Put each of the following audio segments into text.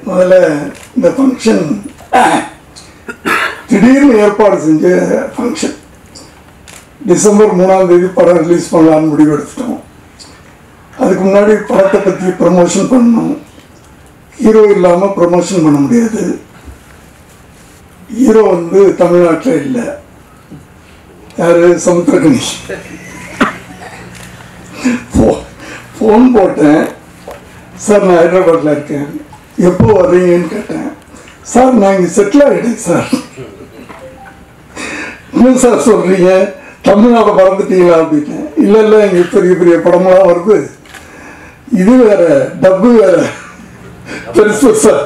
முதல்ல இந்த ஃபங்க்ஷன் திடீர்னு ஏற்பாடு செஞ்ச ஃபங்க்ஷன். டிசம்பர் 3ஆம் தேதி படம் ரிலீஸ் பண்ணலான்னு முடிவு எடுத்துட்டோம். அதுக்கு முன்னாடி படத்தை பற்றி ப்ரமோஷன் பண்ணணும். ஹீரோ இல்லாமல் ப்ரமோஷன் பண்ண முடியாது. ஹீரோ வந்து தமிழ்நாட்டில் இல்லை. யார்? சமுத்திரகனி. ஃபோன் போட்டேன். சார் நான் ஹைதராபாத்தில் இருக்கேன், எப்போ வர்றீங்கன்னு கேட்டேன். சார் நான் இங்கே செட்டில் ஆகிட்டேன் சார். என்ன சார் சொல்கிறீங்க, தமிழ்நாடு மறந்துட்டீங்களா அப்படின்னேன். இல்லை இல்லை, இங்கே பெரிய பெரிய படமெல்லாம் வருது, இது வேற டப்பு வேற பெருசு சார்.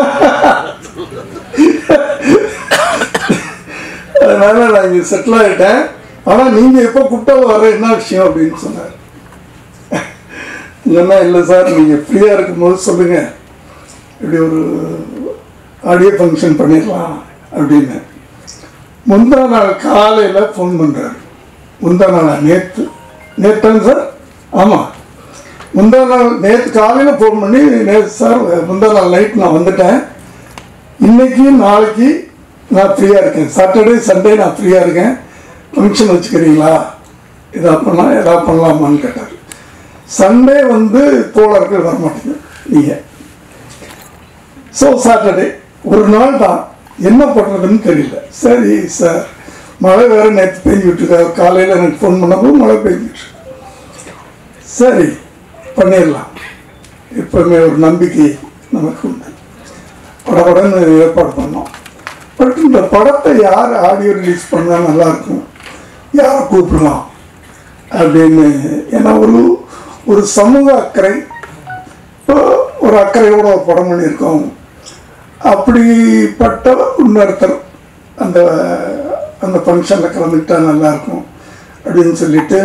அதனால நான் இங்கே செட்டில் ஆகிட்டேன். ஆனால் நீங்கள் எப்போ கூப்பிட்டாலும் வர என்ன விஷயம் அப்படின்னு சொன்னார். இல்லைன்னா இல்லை சார், நீங்கள் ஃப்ரீயாக இருக்கும்போது சொல்லுங்கள், இப்படி ஒரு ஆடியோ ஃபங்க்ஷன் பண்ணிடலாம் அப்படின்னு. முந்தா நாள் காலையில் ஃபோன் பண்ணுறாரு. முந்தா நாளா? நேற்றாங்க சார். ஆமாம், முந்தா நாள் நேற்று காலையில் ஃபோன் பண்ணி, நேற்று சார் முந்தா நாள் நைட் நான் வந்துட்டேன், இன்னைக்கு நாளைக்கு நான் ஃப்ரீயாக இருக்கேன், சாட்டர்டே சண்டே நான் ஃப்ரீயாக இருக்கேன், ஃபங்க்ஷன் வச்சுக்கிறீங்களா, எதா பண்ணலாமான்னு கேட்டார். சண்டே வந்து தோழர்கள் வரமாட்டேங்க நீங்கள். ஸோ சாட்டர்டே ஒரு நாள் தான், என்ன பண்ணுறதுன்னு தெரியல. சரி சார், மழை வேறு நேற்று பெஞ்சிட்ருக்காரு. காலையில் எனக்கு ஃபோன் பண்ணப்போ மழை பெஞ்சிட்டு. சரி பண்ணிடலாம், எப்போவுமே ஒரு நம்பிக்கை நமக்கு உண்டு. படப்படன்னு ஏற்பாடு பண்ணோம். பட் இந்த படத்தை யார் ஆடியோ ரிலீஸ் பண்ணால் நல்லாயிருக்கும், யாரை கூப்பிடலாம் அப்படின்னு. ஏன்னா ஒரு சமூக அக்கறை, இப்போ ஒரு அக்கறையோட ஒரு படம் பண்ணியிருக்கோம். அப்படிப்பட்ட இன்னொருத்தர் அந்த அந்த ஃபங்க்ஷனில் கலந்துக்கிட்டா நல்லாயிருக்கும் அப்படின்னு சொல்லிட்டு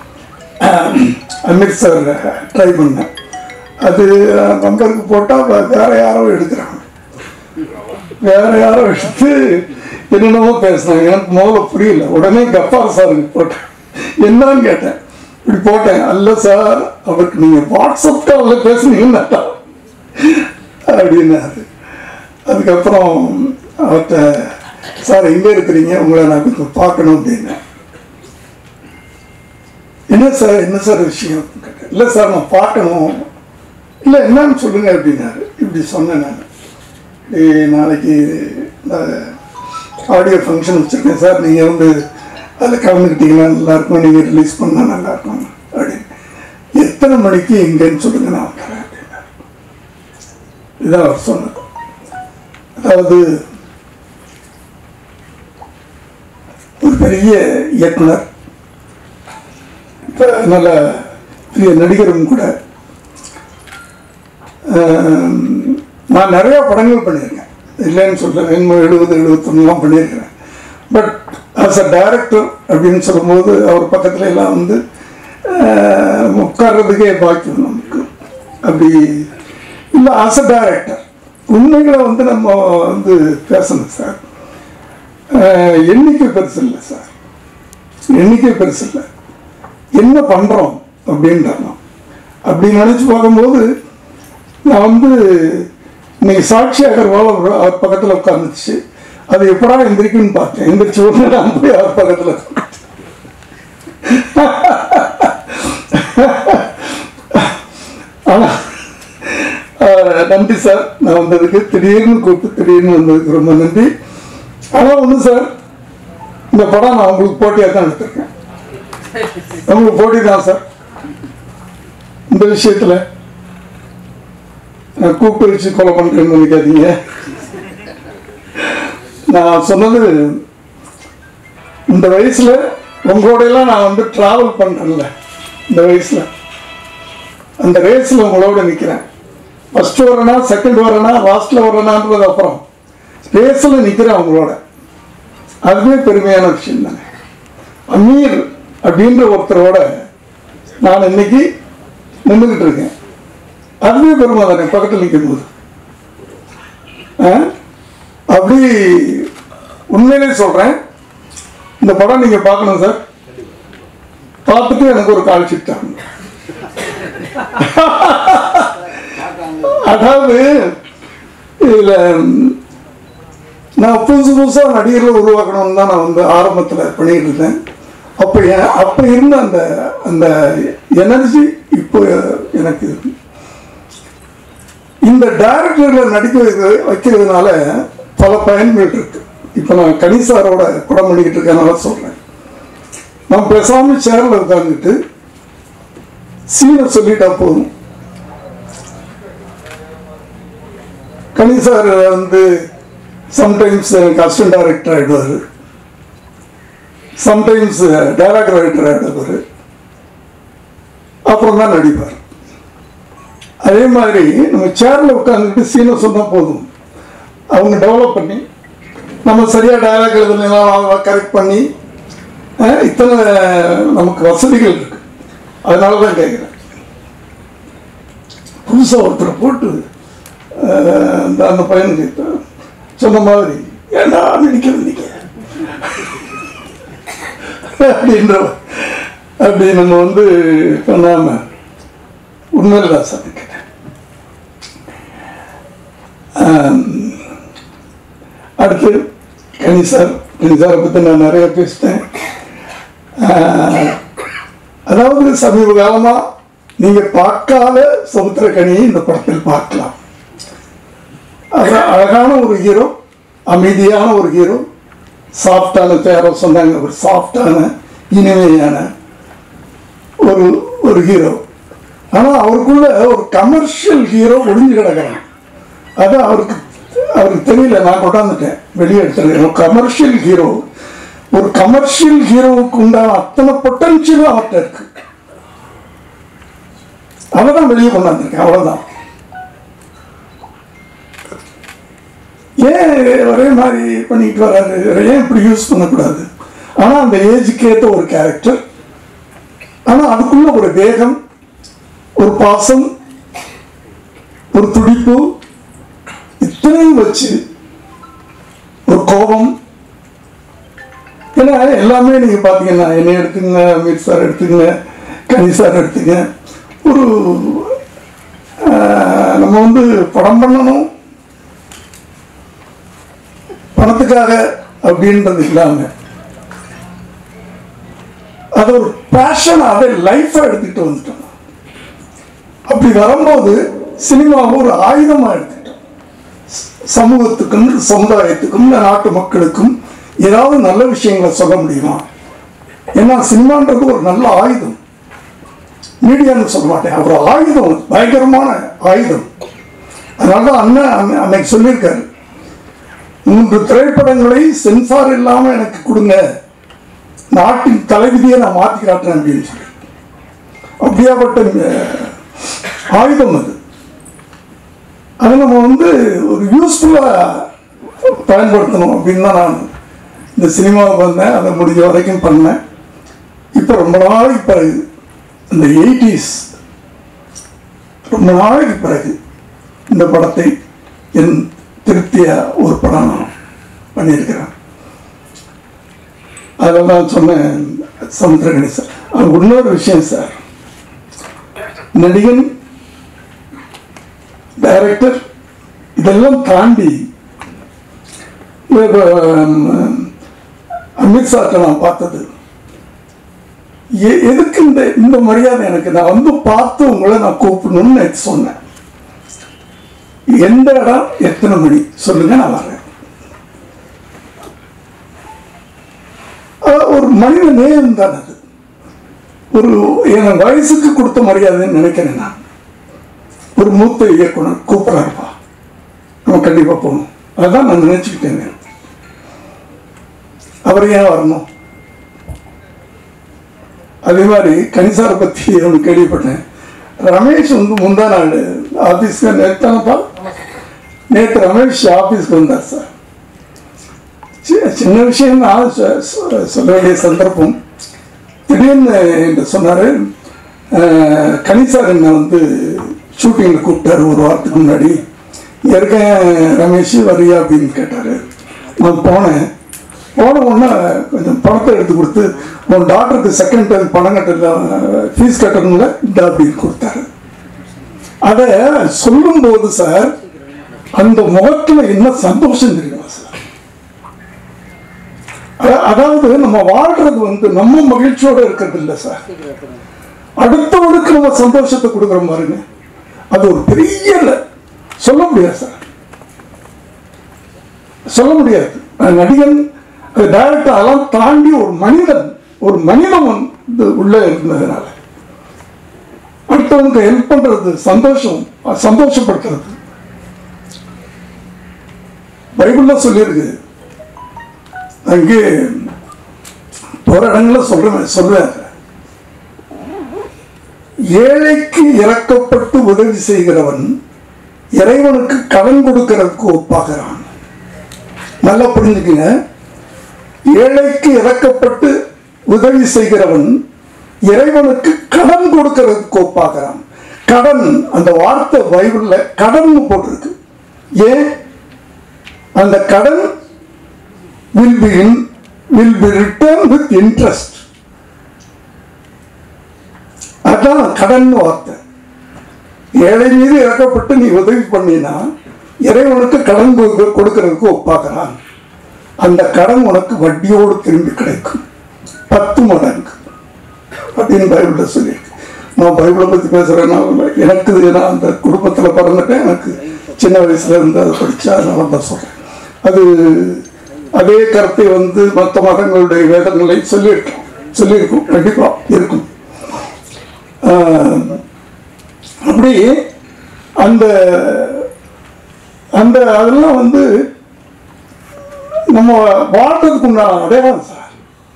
அமீர் சார் ட்ரை பண்ணேன். அது நம்பருக்கு போட்டால் வேறு யாரோ எடுக்கிறாங்க, வேறு யாரோ எடுத்து என்னென்னமோ பேசுனாங்க. எனக்கு முதல்ல புரியல. உடனே கஃபார் சாருக்கு போட்டேன். என்னன்னு கேட்டேன். இப்படி போட்டேன். அல்ல சார், அவருக்கு நீங்கள் வாட்ஸ்அப் காலில் பேசுனீங்கன்னா அப்படின்னாரு. அதுக்கப்புறம் அவர்கிட்ட, சார் எங்கே இருக்கிறீங்க, உங்களை நான் கொஞ்சம் பார்க்கணும் அப்படின்னேன். என்ன சார் விஷயம் கேட்டேன். இல்லை சார் நான் பார்க்கணும். இல்லை என்னன்னு சொல்லுங்க அப்படின்னாரு. இப்படி சொன்னேன் நான், நாளைக்கு இந்த ஆடியோ ஃபங்க்ஷன் வச்சுருக்கேன் சார், நீங்கள் வந்து அதில் கலந்துக்கிட்டீங்கன்னா நல்லாயிருக்கும், நீங்கள் ரிலீஸ் பண்ணால் நல்லாயிருக்கும் அப்படின்னு. எத்தனை மணிக்கு எங்கேன்னு சொல்லுங்க, நான் வந்துடுறேன் அப்படின்னாரு. இதான் அவர் சொன்னது. அதாவது ஒரு பெரிய இயக்குனர், இப்போ நல்ல பெரிய நடிகரும் கூட. நான் நிறையா படங்கள் பண்ணியிருக்கேன், இல்லைன்னு சொல்கிறேன். 70-71 பண்ணியிருக்கிறேன். பட் ஆஸ் அ டைரக்டர் அப்படின்னு சொல்லும்போது அவர் பக்கத்துல எல்லாம் வந்து உட்கார்றதுக்கே பாக்கியம் நமக்கு. அப்படி இல்லை, ஆஸ் அ டைரக்டர் உண்மைகளை வந்து நம்ம வந்து பேசணும் சார். எண்ணிக்கை பெருசு இல்லை சார், எண்ணிக்கை பெருசு இல்லை, என்ன பண்ணுறோம் அப்படின்றாங்க. அப்படி நினச்சி பார்க்கும்போது நான் வந்து இன்னைக்கு சாட்சி அகர்வால் அவர் பக்கத்தில் உட்காந்துச்சு. அது எப்படா எந்திரிக்குன்னு பார்த்தேன். எந்திரிச்சு உடனே நான் போய் அவர் பக்கத்தில். ஆனால் நன்றி சார், நான் வந்ததுக்கு, திடீர்னு கூப்பிட்டு திடீர்னு வந்ததுக்கு ரொம்ப நன்றி. ஆனால் ஒன்று சார், இந்த படம் நான் உங்களுக்கு போட்டியாக தான் எடுத்திருக்கேன். உங்களுக்கு போட்டி தான் சார். இந்த விஷயத்தில் நான் கூப்பிட்டு வச்சு கொலை பண்ணுறேன்னு நினைக்காதீங்க. நான் சொன்னது, இந்த வயசில் உங்களோடையெல்லாம் நான் வந்து ட்ராவல் பண்ணுறேன்ல, இந்த வயசில் அந்த ரேஸில் உங்களோட நிற்கிறேன். ஃபஸ்ட்டு வரேனா, செகண்ட் வரேனா, லாஸ்ட்டில் வரேனான்றது அப்புறம், ரேஸில் நிற்கிறேன் உங்களோட. அதுவே பெருமையான விஷயம் தானே. அமீர் அப்படின்ற ஒருத்தரோட நான் இன்னைக்கு நின்றுக்கிட்டு இருக்கேன். அதுவே பெருமை தானே, பக்கத்தில் நிற்கும் போது. அப்படி உண்மையிலே சொல்கிறேன், இந்த படம் நீங்கள் பார்க்கணும் சார். பார்த்துட்டு எனக்கு ஒரு கால் ஷீட் தாங்க. அதாவது இதில் நான் புதுசாக நடிகர்களை உருவாக்கணும்னு தான் நான் வந்து ஆரம்பத்தில் பண்ணிட்டு இருந்தேன். அப்போ இருந்த அந்த அந்த எனர்ஜி இப்போ எனக்கு இந்த டைரக்டர்களை நடிக்க வைக்கிறதுனால பல பயன்கள் இருக்கு. இப்போ நான் கனிசாரோட படம் பண்ணிக்கிட்டு இருக்கேனால சொல்கிறேன். நான் பேசாமல் சேரில் உட்காந்துட்டு சீனை சொல்லிட்டா போதும். கனிசார் வந்து சம்டைம்ஸ் அசிஸ்டன்ட் டைரக்டர் ஆகிடுவார், சம்டைம்ஸ் டைலாக் ரைட்டர் ஆகிடுவார், அப்புறம் தான் நடிப்பார். அதே மாதிரி நம்ம சேரில் உட்காந்துட்டு சீனை சொன்னால் போதும், அவங்க டெவலப் பண்ணி நம்ம சரியாக டைலாக் எழுதுலாம் கரெக்ட் பண்ணி இத்தனை நமக்கு வசதிகள் இருக்கு. அதனால தான் கேட்குறேன். புதுசாக ஒருத்தரை போட்டு அந்த பையனுக்கு சொன்ன மாதிரி ஏண்டா நடிக்கிறது நீங்க அப்படின்ற அப்படி நம்ம வந்து பண்ணாம உண்மையில தான் சார் கேட்டேன். அடுத்து கனிசாரை பற்றி நான் நிறைய பேசிட்டேன். அதாவது சமீப காலமாக நீங்கள் பார்க்காத சமுத்திரக்கனியை இந்த படத்தில் பார்க்கலாம். அழகான ஒரு ஹீரோ, அமைதியான ஒரு ஹீரோ, சாஃப்டான யாரோ சொன்னாங்க, ஒரு சாஃப்டான இனிமையான ஒரு ஹீரோ. ஆனால் அவருக்குள்ள ஒரு கமர்ஷியல் ஹீரோ ஒளிஞ்சு கிடக்கிறான். அது அவருக்கு தெரியல. நான் கொண்டாந்துட்டேன், வெளியே எடுத்துருக்கேன். கமர்ஷியல் ஹீரோ, ஒரு கமர்ஷியல் ஹீரோவுக்கு உண்டான அத்தனை பொட்டன்ஷியலும் அவர்கிட்ட இருக்கு. அவதான் வெளியே கொண்டாந்துருக்கேன், அவ்வளவுதான். ஏன் ஒரே மாதிரி பண்ணிட்டு வராது, ஏன் இப்படி யூஸ் பண்ணக்கூடாது? ஆனால் அந்த ஏஜுக்கு ஏற்ற ஒரு கேரக்டர், ஆனால் அதுக்குள்ள ஒரு வேகம், ஒரு பாசம், ஒரு துடிப்பு, இத்தனையும் வச்சு ஒரு கோபம். ஏன்னா எல்லாமே நீங்கள் பார்த்தீங்கன்னா என்னை எடுத்துங்க, அமீர் சார் எடுத்துங்க, கனி சார் எடுத்துங்க. ஒரு நம்ம வந்து படம் பண்ணணும் பணத்துக்காக அப்படின்றது இல்லாமல் அது ஒரு பேஷன், அதை லைஃபை எடுத்துக்கிட்டு வந்துட்டோம். அப்படி வரும்போது சினிமாவை ஒரு ஆயுதமாக எடுத்துக்கிட்டோம். சமூகத்துக்கும் சமுதாயத்துக்கும் நாட்டு மக்களுக்கும் ஏதாவது நல்ல விஷயங்களை சொல்ல முடியுமா? ஏன்னா சினிமான்றது ஒரு நல்ல ஆயுதம். மீடியான்னு சொல்ல மாட்டேன், ஒரு ஆயுதம், பயங்கரமான ஆயுதம். அதனால தான் அண்ணன் அன்னைக்கு சொல்லியிருக்காரு, 3 திரைப்படங்களை சென்சார் இல்லாமல் எனக்கு கொடுங்க, நாட்டின் தலைவிதியை நான் மாற்றி காட்டுறேன் அப்படின்னு சொல்லி. அப்படியாப்பட்ட ஆயுதம் அது. அதை நம்ம வந்து ஒரு யூஸ்ஃபுல்லாக பயன்படுத்தணும் அப்படின்னு தான் நான் இந்த சினிமாவுக்கு வந்தேன். அதை முடிஞ்ச வரைக்கும் பண்ணேன். இப்போ ரொம்ப நாளைக்கு பிறகு, இந்த 80s ரொம்ப நாளைக்கு பிறகு இந்த படத்தை என் திருப்தியாக ஒரு படம் நான் பண்ணியிருக்கிறேன். அதில் நான் சொன்னேன் சமுத்திரகனி சார். அது இன்னொரு விஷயம் சார், நடிகன், டைரக்டர் இதெல்லாம் தாண்டி அமித் சார்ட்ட நான் பார்த்தது எதுக்கு இந்த மரியாதை எனக்கு, நான் வந்து பார்த்து உங்களை நான் கூப்பிடணும்னு சொன்னேன். எந்த இடம், எத்தனை மணி சொல்லுங்க, நான் வரேன். ஒரு மனித நேயம் தான் அது. ஒரு என் வயசுக்கு கொடுத்த மரியாதைன்னு நினைக்கிறேன் நான். ஒரு மூத்த இயக்குனர் கூப்பிட்றாருப்பா, நம்ம கண்டிப்பாக போகணும், அதுதான் நான் நினைச்சுக்கிட்டேங்க. அவர் ஏன் வரணும்? அதே மாதிரி கனிசாரை பற்றி ஒன்று கேள்விப்பட்டேன். ரமேஷ் வந்து முந்தா நாள் ஆஃபீஸ்க்கு நேற்று ரமேஷ் ஆஃபீஸ்க்கு வந்தார் சார். சின்ன விஷயம் நான் சொல்ல வேண்டிய சந்தர்ப்பம். திடீர்னு என்று சொன்னார், கனிசார் என்னை வந்து ஷூட்டிங்கில் கூப்பிட்டாரு ஒரு வாரத்துக்கு முன்னாடி. இருக்கேன் ரமேஷ், வரியா அப்படின்னு கேட்டார். நான் போன உடனே கொஞ்சம் பணத்தை எடுத்து கொடுத்து, உன் டாக்டருக்கு செகண்ட் டைம் பணம் கட்டல, ஃபீஸ் கட்டணும்ல இந்த அப்படின்னு கொடுத்தாரு. அதை சொல்லும்போது சார் அந்த முகத்துல என்ன சந்தோஷம் தெரியுமா சார்? அதாவது நம்ம வாழ்றது வந்து நம்ம மகிழ்ச்சியோட இருக்கிறது இல்லை சார், அடுத்தவனுக்கு நம்ம சந்தோஷத்தை கொடுக்குற மாதிரிங்க. அது ஒரு பெரிய சொல்ல முடியாது சார், சொல்ல முடியாது. நடிகன் டைரக்டர் அதெல்லாம் தாண்டி ஒரு மனிதன் உள்ள இருந்ததுனால அடுத்தவனுக்கு ஹெல்ப் பண்றது, சந்தோஷப்படுத்துறது. பைபிள்ல சொல்லியிருக்கு, அங்கே போற இடங்கள்ல சொல்றேன், ஏழைக்கு இறக்கப்பட்டு உதவி செய்கிறவன் இறைவனுக்கு கடன் கொடுக்கிறதுக்கு ஒப்பாகிறான். நல்லா புரிஞ்சுக்குங்க, ஏழைக்கு இறக்கப்பட்டு உதவி செய்கிறவன் இறைவனுக்கு கடன் கொடுக்கிறதுக்கு ஒப்பாகிறான். கடன், அந்த வார்த்தை பைபிள்ல கடன் போட்டிருக்கு. ஏன்? அந்த கடன் will be returned with interest. அதான் கடன் வார்த்தை. ஏழை மீது இறக்கப்பட்டு நீ உதவி பண்ணினா இறைவனுக்கு கடன் கொடுக்கிறதுக்கு ஒப்பாகிறான். அந்த கடன் உனக்கு வட்டியோடு திரும்பி கிடைக்கும், 10 மடங்கு அப்படின்னு பைபிள்ல சொல்லியிருக்கு. நான் பைபிளை பத்தி பேசுறேன்னா எனக்கு நான் அந்த குடும்பத்துல பிறந்துட்டேன், எனக்கு சின்ன வயசுல இருந்து அதை படிச்சா அதனால தான் சொல்றேன். அது அதே கருத்தை வந்து மற்ற மதங்களுடைய வேதங்களை சொல்லியிருக்கும், கண்டிப்பா இருக்கும். அப்படி அந்த அந்த அதெல்லாம் வந்து நம்ம வாழ்றதுக்கு உண்டான அடையாளம் சார்.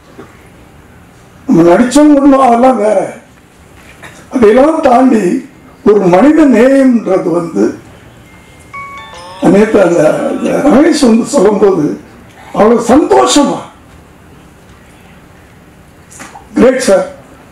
நம்ம நடிச்சவங்க அதெல்லாம் வேற. அதையெல்லாம் தாண்டி ஒரு மனித நேயம்ன்றது வந்து நேற்று அந்த ரமேஷ் வந்து சொல்லும்போது அவ்வளவு சந்தோஷமா, கிரேட் சார்.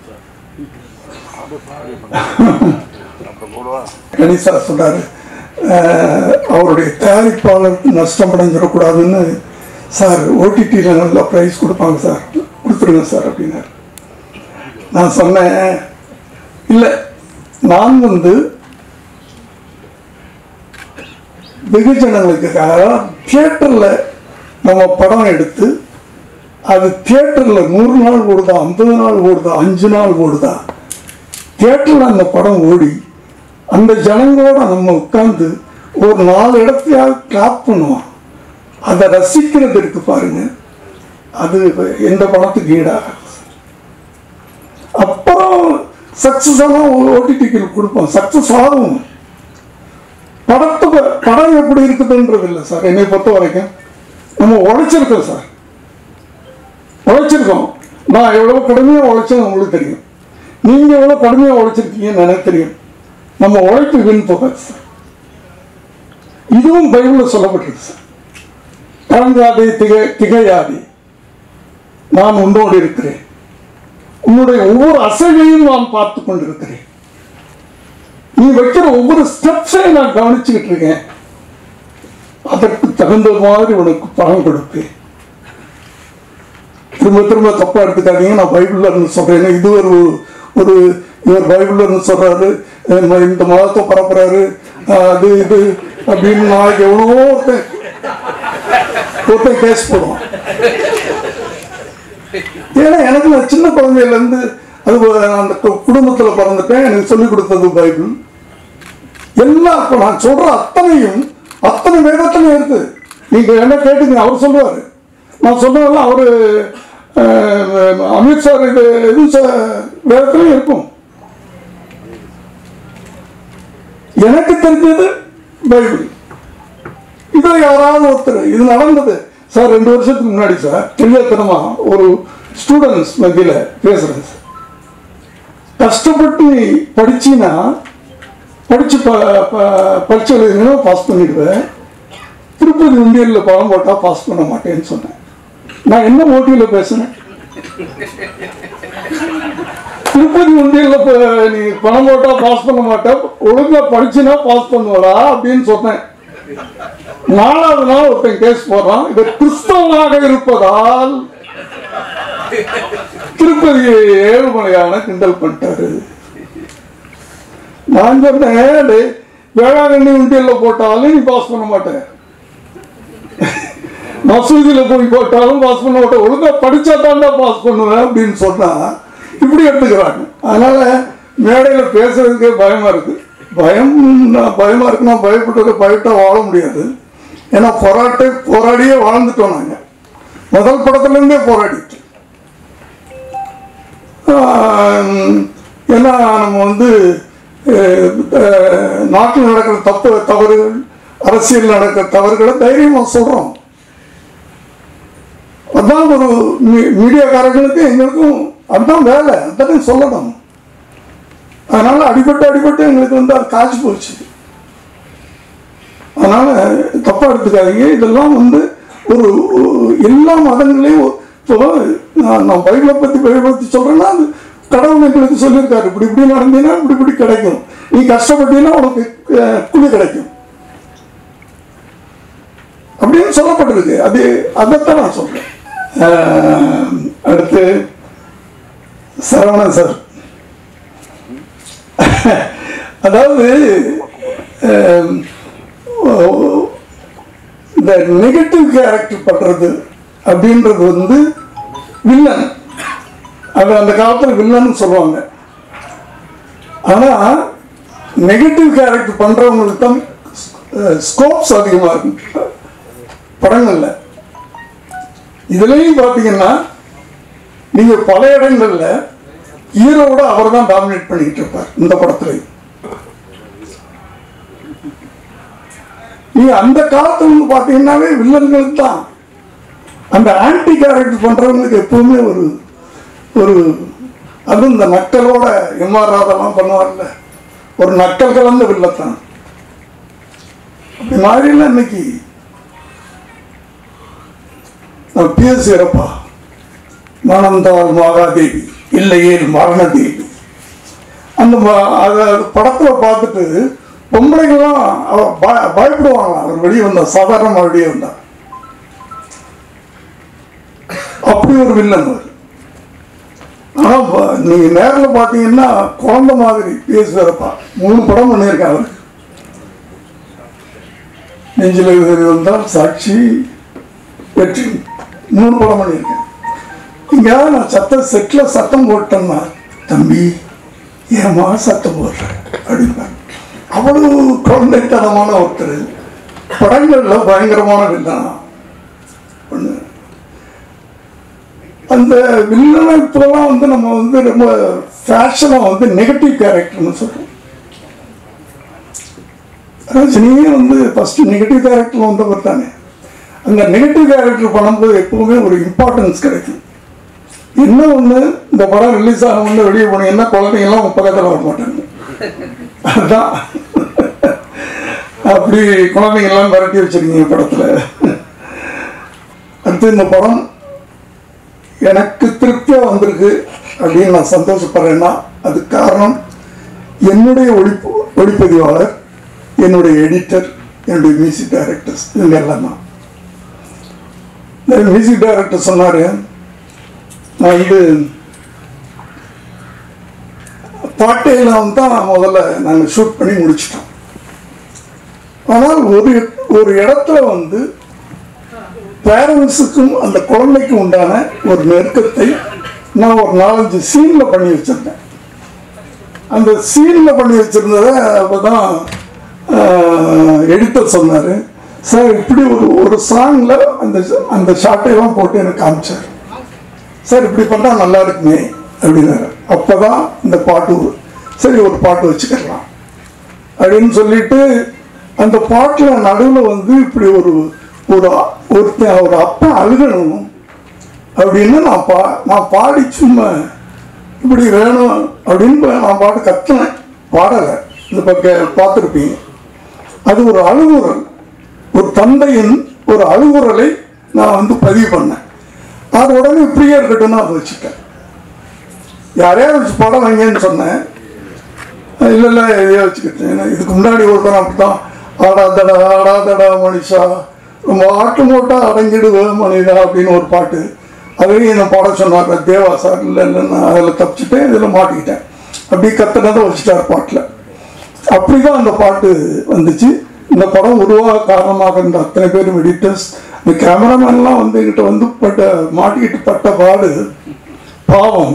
கணேசா சொல்றாரு, அவருடைய தயாரிப்பாளருக்கு நஷ்டம் அடைஞ்சிடக்கூடாதுன்னு சார் ஓடிடியில நல்லா பிரைஸ் கொடுப்பாங்க சார், கொடுத்துருங்க சார் அப்படின்னாரு. நான் சொன்னேன், இல்லை, நான் வந்து வெகுஜனங்களுக்காக தியேட்டர்ல நம்ம படம் எடுத்து அது தியேட்டர்ல 100 நாள் ஓடுதா, 50 நாள் ஓடுதா, 5 நாள் ஓடுதா, தியேட்டர்ல அந்த படம் ஓடி அந்த ஜனங்களோட நம்ம உட்கார்ந்து ஒரு 4 இடத்தையாவது கிளாப் பண்ணுவோம். அதை ரசிக்கிறது இருக்கு பாருங்க, அது எந்த படத்துக்கு ஈடாக. அப்புறம் சக்சஸ் ஆகும், ஓடிடிக்கு கொடுப்போம், சக்சஸ் ஆகும். படம் எப்படி இருக்குதுன்றது இல்லை சார். என்னை பொறுத்த வரைக்கும் நம்ம உழைச்சிருக்கோம் சார், உழைச்சிருக்கோம். நான் எவ்வளவு கடுமையா உழைச்சேன் உங்களுக்கு தெரியும், நீங்க எவ்வளவு கடுமையா உழைச்சிருக்கீங்கன்னு எனக்கு தெரியும். நம்ம உழைப்பு வீண் போகாது சார். இதுவும் பைபிள்ல சொல்லப்பட்டிருக்கு சார். கலங்காதே திகையாதே, நான் உன்னோடு இருக்கிறேன், உன்னுடைய ஒவ்வொரு அசைவையும் நான் பார்த்து கொண்டிருக்கிறேன், நீ வைக்கிற ஒவ்வொரு ஸ்டெப்ஸையும் நான் கவனிச்சுக்கிட்டு இருக்கேன், அதற்கு தகுந்த மாதிரி உனக்கு பணம் கொடுப்பேன். திரும்ப திரும்ப தப்பா எடுத்துக்காதீங்க, நான் பைபிள்ல இருந்து சொல்றேன். இது ஒரு இவர் பைபிள்ல இருந்து சொல்றாரு, இந்த மதத்தை பரப்புறாரு, அது இது அப்படின்னு நாளைக்கு எவ்வளவோ ஒருத்தன் கேஸ் போடுவான். ஏன்னா எனக்கு நான் சின்ன குழந்தையில இருந்து அது அந்த குடும்பத்துல பிறந்துட்டேன், எனக்கு சொல்லிக் கொடுத்தது பைபிள். எல்லாம் இப்ப நான் சொல்ற அத்தனை வேதத்திலும் இருக்கு. நீங்க என்ன கேட்டுங்க, அவர் சொல்லுவாரு, நான் சொன்னதெல்லாம் அவரு அமித்ஷா இது வேதத்திலும் இருக்கும். எனக்கு தெரிஞ்சது பைபிள். இதை யாராவது ஒருத்தர் இது நடந்தது சார் 2 வருஷத்துக்கு முன்னாடி சார், தெரியாதனமா ஒரு ஸ்டூடெண்ட்ஸ் மத்தியில பேசுறேன் சார். கஷ்டப்பட்டு படிச்சின்னா படிச்சு பரீட்சை எழுதினா பாஸ் பண்ணிடுவேன், திருப்பதி உண்டியல்ல பணம் போட்டா பாஸ் பண்ண மாட்டேன்னு சொன்னேன். நான் என்ன மோட்டிவ்ல பேசுனேன்? திருப்பதி உண்டியல்ல நீ பணம் போட்டா பாஸ் பண்ண மாட்டேன், ஒழுங்கா படிச்சுனா பாஸ் பண்ணுவடா அப்படின்னு சொன்னேன். 4வது நாள் ஒருத்தன் கேஸ் போடுறான், இது கிறிஸ்தவனாக இருப்பதால் திருப்பதி ஏழுமலையான கிண்டல் பண்ணிட்டாரு. நான் சொன்னேன், வேளாங்கண்ணி உண்டியலில் போட்டாலும் நீ பாஸ் பண்ண மாட்டேன், மசூதியில் போய் போட்டாலும் பாஸ் பண்ண மாட்டேன், ஒழுங்காக படித்தா தாண்டா பாஸ் பண்ணுவேன் அப்படின்னு சொன்னால் இப்படி எடுத்துக்கிறாங்க. அதனால் மேடையில் பேசுறதுக்கே பயமாக இருக்குது. பயமாக இருக்குன்னா பயப்பட்டா வாழ முடியாது. ஏன்னா போராடியே வாழ்ந்துட்டோம். நாங்கள் முதல் படத்துலேருந்தே போராடிட்டு, ஏன்னா நம்ம வந்து நாட்டில் நடக்கிற தவறுகள், அரசியல் நடக்கிற தவறுகளை தைரியமாக சொல்கிறோம். அதுதான் ஒரு மீடியாக்காரர்களுக்கு எங்களுக்கும் அதுதான் வேலை, அதுதானே சொல்லணும். அதனால் அடிபட்டு எங்களுக்கு வந்து அது காய்ச்சி போச்சு. அதனால் தப்பாக எடுத்துக்காதீங்க. இதெல்லாம் வந்து ஒரு எல்லா மதங்களையும் இப்போ நான் பைபிளை பற்றி சொல்கிறேன்னா அது கடவுள் எங்களுக்கு சொல்லியிருக்காரு, இப்படி நடந்தீங்கன்னா இப்படி கிடைக்கும், நீ கஷ்டப்பட்டீங்கன்னா உனக்கு கூலி கிடைக்கும் அப்படின்னு சொல்லப்பட்டிருக்கு. அதைத்தான் நான் சொல்கிறேன். அடுத்து சரவணன் சார், அதாவது இந்த நெகட்டிவ் கேரக்டர் பண்றது அப்படின்றது வந்து வில்லன், அது அந்த காலத்தில் வில்லன் சொல்லுவாங்க. ஆனால் நெகட்டிவ் கேரக்டர் பண்றவங்களுக்கு தான் ஸ்கோப்ஸ் அதிகமாக இருக்கு படங்கள்ல. இதுலையும் பார்த்தீங்கன்னா நீங்க பல இடங்கள்ல ஹீரோவோட அவர் தான் டாமினேட் பண்ணிக்கிட்டு இருப்பார். இந்த படத்துலையும் நீங்க அந்த காலத்துல வந்து பார்த்தீங்கன்னாவே வில்லன்களுக்கு தான், அந்த ஆன்டி கேரக்டர் பண்றவங்களுக்கு எப்பவுமே ஒரு அதுவும் இந்த நக்கலோட எம்ஆர் ராதாலாம் பண்ணுவார்ல, ஒரு நக்கல் கலந்த வில்லத்தான். அப்படி மாதிரிலாம் இன்னைக்கு பிஎஸ் வீரப்பா மணந்தால் மகாதேவி இல்லையே மரணதேவி, அந்த படத்துல பார்த்துட்டு பொம்பளைங்கெல்லாம் பயப்படுவாங்க. அவர் வெளியே வந்தார், சாதாரணமாக வெளியே வந்தார். அப்படி ஒரு வில்லன் அவர். ஆனால் நீங்க நேரில் பார்த்தீங்கன்னா குழந்தை மாதிரி பேசுறப்பா. 3 படம் பண்ணியிருக்கேன் அவருக்கு. நெஞ்சில் வந்தால், சாட்சி, வெற்றி, 3 படம் பண்ணியிருக்கேன். இங்க நான் செட்டில் சத்தம் போட்டேன்னா, தம்பி ஏமா சத்தம் போடுறேன் அப்படின்னா, அவ்வளவு குழந்தைத்தனமான ஒருத்தர். படங்கள்ல பயங்கரமான வில்லனா ஒண்ணு. அந்த வில்லனை இப்பெல்லாம் வந்து நம்ம வந்து ரொம்ப ஃபேஷனா வந்து நெகட்டிவ் கேரக்டர்னு சொல்றோம். ரஜினியே வந்து ஃபர்ஸ்ட் நெகட்டிவ் கேரக்டர்ல வந்தவர் தானே. அந்த நெகட்டிவ் கேரக்டர் பண்ணும்போது எப்பவுமே ஒரு இம்பார்ட்டன்ஸ் கிடைக்கும். என்ன ஒண்ணு, இந்த படம் ரிலீஸ் ஆன ஒன்று வெளியே போனீங்கன்னா குழந்தைங்கெல்லாம் பக்கத்தில் வர மாட்டாங்க. அதுதான் அப்படி குழந்தைங்கெல்லாம் மிரட்டி வச்சிருக்கீங்க படத்துல. அடுத்து இந்த படம் எனக்கு திருப்தியா வந்திருக்கு அப்படின்னு நான் சந்தோஷப்படுறேன்னா அதுக்கு காரணம் என்னுடைய ஒளிப்பதிவாளர், என்னுடைய எடிட்டர், என்னுடைய மியூசிக் டைரக்டர்ஸ், இவங்க எல்லாம் தான். இந்த மியூசிக் டைரக்டர் சொன்னாரு, நான் வந்து பாட்டையெல்லாம் தான் முதல்ல நாங்கள் ஷூட் பண்ணி முடிச்சிட்டோம். ஆனால் ஒரு இடத்துல வந்து பேரண்ட்ஸுக்கும் அந்த குழந்தைக்கும் உண்டான ஒரு நெருக்கத்தை நான் ஒரு 4-5 சீன்ல பண்ணி வச்சிருந்தேன். அந்த சீன்ல பண்ணி வச்சிருந்ததை அப்பதான் எடிட்டர் சொன்னாரு, சார் இப்படி ஒரு சாங்ல அந்த ஷார்ட்டையெல்லாம் போட்டு எனக்கு காமிச்சார். சார் இப்படி பண்ணா நல்லா இருக்குமே அப்படின்னாரு. அப்பதான் இந்த பாட்டு, சரி ஒரு பாட்டு வச்சுக்கலாம் அப்படின்னு சொல்லிட்டு அந்த பாட்டுல நடுவில் வந்து இப்படி ஒரு அப்பா அழுகணும் அப்படின்னு நான் பாடி சும்மா இப்படி வேணும் அப்படின்னு நான் பாட்டு கத்துனேன். பாடலை இந்த பக்கம் பார்த்துருப்பீங்க. அது ஒரு அழுகுறல், ஒரு தந்தையின் ஒரு அழுகுறலை நான் வந்து பதிவு பண்ணேன். அது உடனே இப்படியே இருக்கட்டும்னு அதை வச்சுட்டேன். யாரையாவது வச்சு படம் வைங்கன்னு சொன்னேன். இல்லை எதையோ வச்சுக்கிட்டேன். இதுக்கு முன்னாடி ஒருத்தன் அப்படித்தான், ஆடாதடா மனுஷா ரொம்ப ஆட்டு மோட்டா அடங்கிடுவ மனிதா அப்படின்னு ஒரு பாட்டு, அதையும் என்ன பாட சொன்னாங்க தேவா சார். இல்லை நான் அதில் தப்பிச்சுட்டேன், இதில் மாட்டிக்கிட்டேன். அப்படி கத்துனதை வச்சுட்டார் பாட்டில். அப்படி தான் அந்த பாட்டு வந்துச்சு. இந்த படம் உருவாக காரணமாக இருந்த அத்தனை பேரும் எடிட்டர்ஸ், இந்த கேமராமேன்லாம் வந்து எங்கிட்ட வந்து மாட்டிக்கிட்டு பட்ட பாடு பாவம்.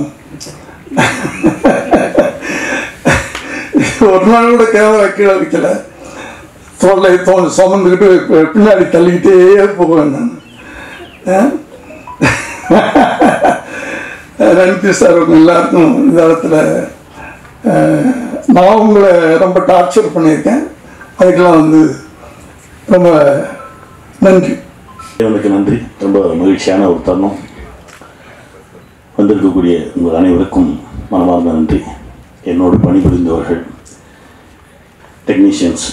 ஒரு நாள் கூட கேமரா கீழே வைக்கல, சுமந்துக்கிட்டு பின்னாடி தள்ளிக்கிட்டே போவேன் நான். ரஞ்சித் சார் எல்லாருக்கும் இந்த இடத்துல நான் உங்களை ரொம்ப டார்ச்சர் பண்ணியிருக்கேன், அதுக்கெல்லாம் வந்து ரொம்ப நன்றி. எனக்கு நன்றி. ரொம்ப மகிழ்ச்சியான ஒரு தருணம். வந்திருக்கக்கூடிய உங்கள் அனைவருக்கும் மனமார்ந்த நன்றி. என்னோடு பணிபுரிந்தவர்கள், டெக்னீஷியன்ஸ்,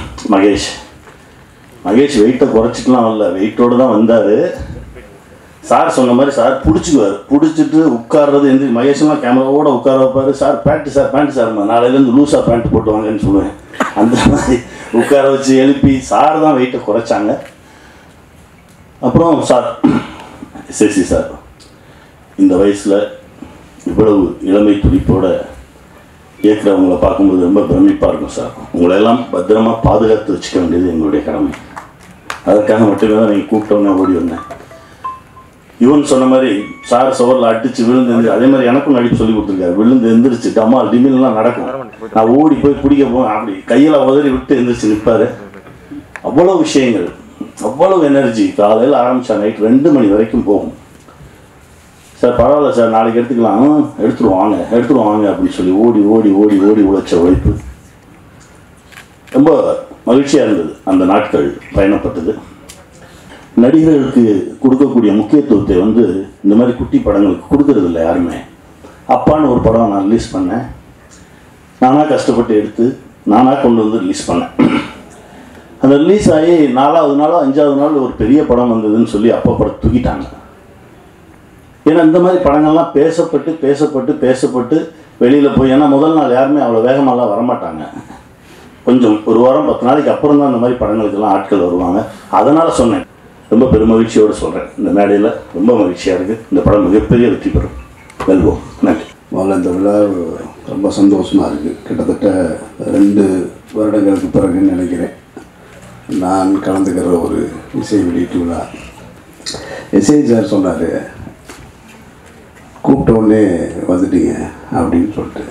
மகேஷ் வெயிட்டை குறைச்சிக்கலாம் வரல, வெயிட்டோடு தான் வந்தார். சார் சொன்ன மாதிரி சார் பிடிச்சிக்குவார், பிடிச்சிட்டு உட்கார்றது எந்த மகேஷெலாம் கேமராவோடு உட்கார வைப்பார். சார் பேண்ட்டு சார் நாளையிலேருந்து லூஸாக பேண்ட் போட்டு வாங்கன்னு சொல்லுவேன். அந்த மாதிரி உட்கார வச்சு எழுப்பி சார் தான் வெயிட்டை குறைச்சாங்க. அப்புறம் சார் எஸ்எஸ்சி சார் இந்த வயசில் இவ்வளவு இளமை துடிப்போடு இயக்குறவங்களை பார்க்கும்போது ரொம்ப பிரமிப்பாக இருக்கும் சார். உங்களையெல்லாம் பத்திரமாக பாதுகாத்து வச்சுக்க வேண்டியது எங்களுடைய கடமை. அதற்காக மட்டுமே தான் நீங்கள் கூப்பிட்டோன்னே ஓடி வந்தேன். இவன் சொன்ன மாதிரி சார் சுவரில் அடித்து விழுந்து எழுந்திரிச்சு, அதே மாதிரி எனக்கும் நடிப்பு சொல்லி கொடுத்துருக்காரு. விழுந்து எந்திரிச்சு டமால் டிமில்லாம் நடக்கும். நான் ஓடி போய் பிடிக்க போவேன், அப்படி கையில் உதறி விட்டு எந்திரிச்சு நிற்பார். அவ்வளோ விஷயங்கள், அவ்வளோ எனர்ஜி. காலையில் ஆரம்பித்தா நைட் 2 மணி வரைக்கும் போகும். சார் பரவாயில்ல சார், நாளைக்கு எடுத்துக்கலாம், எடுத்துருவாங்க அப்படின்னு சொல்லி ஓடி ஓடி ஓடி ஓடி உழைச்ச உழைப்பு ரொம்ப மகிழ்ச்சியாக இருந்தது. அந்த நாட்கள் பயணப்பட்டது. நடிகர்களுக்கு கொடுக்கக்கூடிய முக்கியத்துவத்தை வந்து இந்த மாதிரி குட்டி படங்களுக்கு கொடுக்கறது இல்லை யாருமே. அப்பான்னு ஒரு படம் நான் ரிலீஸ் பண்ணேன், நானாக கஷ்டப்பட்டு எடுத்து நானாக கொண்டு வந்து ரிலீஸ் பண்ணேன். அந்த ரிலீஸ் ஆகி 4வது நாளோ 5வது நாள் ஒரு பெரிய படம் வந்ததுன்னு சொல்லி அப்பா படம் தூக்கிட்டாங்க. ஏன்னா இந்த மாதிரி படங்கள்லாம் பேசப்பட்டு வெளியில் போய், ஏன்னா முதல் நாள் யாருமே அவ்வளோ வேகமாகலாம் வரமாட்டாங்க. கொஞ்சம் ஒரு வாரம் 10 நாளைக்கு அப்புறம் தான் இந்த மாதிரி படங்களுக்கெல்லாம் ஆட்கள் வருவாங்க. அதனால் சொன்னேன், ரொம்ப பெருமகிழ்ச்சியோடு சொல்கிறேன். இந்த மேடையில் ரொம்ப மகிழ்ச்சியாக இருக்குது. இந்த படம் மிகப்பெரிய வெற்றி பெறும். வெல்வோம். நன்றி. முதல்ல இந்த விழா ரொம்ப சந்தோஷமாக இருக்குது. கிட்டத்தட்ட 2 வருடங்களுக்கு பிறகுன்னு நினைக்கிறேன் நான் கலந்துக்கிற ஒரு இசை வெளியீட்டு விழா. இசை சார் சொன்னார், கூப்பிட்ட உடனே வந்துட்டீங்க அப்படின்னு சொல்லிட்டு.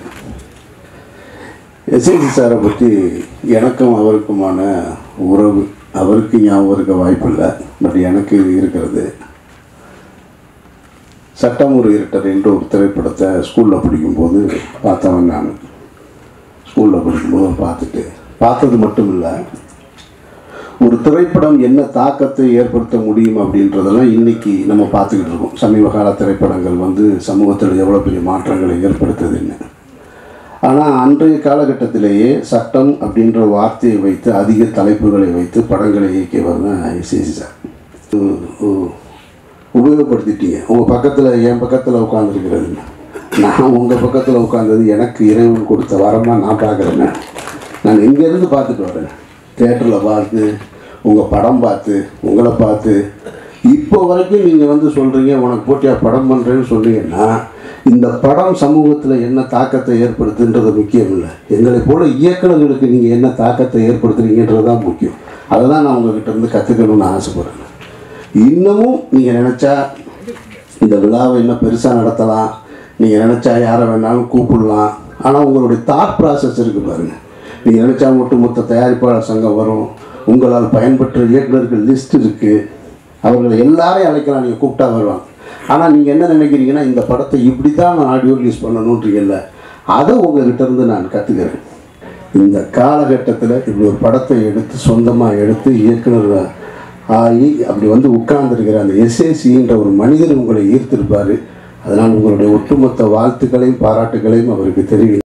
எஸ்ஐசி சாரை பற்றி எனக்கும் அவருக்குமான உறவு, அவருக்கு ஞாபகம் இருக்க வாய்ப்பு இல்லை, பட் எனக்கு இருக்கிறது. சட்டம் ஒரு இருட்டர் என்ற ஒரு திரைப்படத்தை ஸ்கூலில் படிக்கும்போது பார்த்தவன் நான். ஸ்கூலில் படிக்கும்போது பார்த்தது மட்டும் இல்லை, ஒரு திரைப்படம் என்ன தாக்கத்தை ஏற்படுத்த முடியும் அப்படின்றதெல்லாம் இன்றைக்கி நம்ம பார்த்துக்கிட்டு இருக்கோம். சமீப கால திரைப்படங்கள் வந்து சமூகத்தில் எவ்வளோ பெரிய மாற்றங்களை ஏற்படுத்துதுன்னு. ஆனால் அன்றைய காலகட்டத்திலேயே சட்டம் அப்படின்ற வார்த்தையை வைத்து அதிக தலைப்புகளை வைத்து படங்களை இயக்கியவர் தான் எஸ்ஏசி சார். உபயோகப்படுத்திட்டீங்க. உங்கள் பக்கத்தில், என் பக்கத்தில் உட்காந்துருக்கிறதுங்க, நான் உங்கள் பக்கத்தில் உட்காந்தது எனக்கு இறைவன் கொடுத்த வரமாக நான் பார்க்குறேங்க. நான் இங்கேருந்து பார்த்துட்டு வரேன், தியேட்டரில் பார்த்து, உங்கள் படம் பார்த்து, உங்களை பார்த்து. இப்போ வரைக்கும் நீங்கள் வந்து சொல்கிறீங்க உனக்கு போட்டியாக படம் பண்ணுறேன்னு சொன்னீங்கன்னா, இந்த படம் சமூகத்தில் என்ன தாக்கத்தை ஏற்படுத்துன்றது முக்கியம் இல்லை, எங்களை போல இயக்குநர்களுக்கு நீங்கள் என்ன தாக்கத்தை ஏற்படுத்துறீங்கன்றது தான் முக்கியம். அதை தான் நான் உங்கள்கிட்ட இருந்து கற்றுக்கணும்னு ஆசைப்படுறேன். இன்னமும் நீங்கள் நினச்சா இந்த விழாவை இன்னும் பெருசாக நடத்தலாம், நீங்கள் நினச்சா யாரை வேணாலும் கூப்பிடலாம். ஆனால் உங்களுடைய தாட் ப்ராசஸ் இருக்குது பாருங்கள். நீங்கள் நினச்சா ஒட்டுமொத்த தயாரிப்பாளர் சங்கம் வரும், உங்களால் பயன்பெற்ற இயக்குநர்கள் லிஸ்ட் இருக்குது, அவர்களை எல்லாரையும் அழைக்கலாம், நீங்கள் கூப்பிட்டா வருவாங்க. ஆனால் நீங்கள் என்ன நினைக்கிறீங்கன்னா, இந்த படத்தை இப்படி தான் நான் ஆடியோ ரிலீஸ் பண்ணணுன்றீங்கல்ல, அதை உங்கள்கிட்ட இருந்து நான் கற்றுக்கிறேன். இந்த காலகட்டத்தில் இப்படி ஒரு படத்தை எடுத்து சொந்தமாக எடுத்து இயக்குனர் ஆகி அப்படி வந்து உட்கார்ந்துருக்கிற அந்த எஸ்ஏசின்ற ஒரு மனிதர் உங்களை ஈர்த்திருப்பார். அதனால் உங்களுடைய ஒட்டுமொத்த வாழ்த்துக்களையும் பாராட்டுகளையும் அவருக்கு தெரிவிங்க.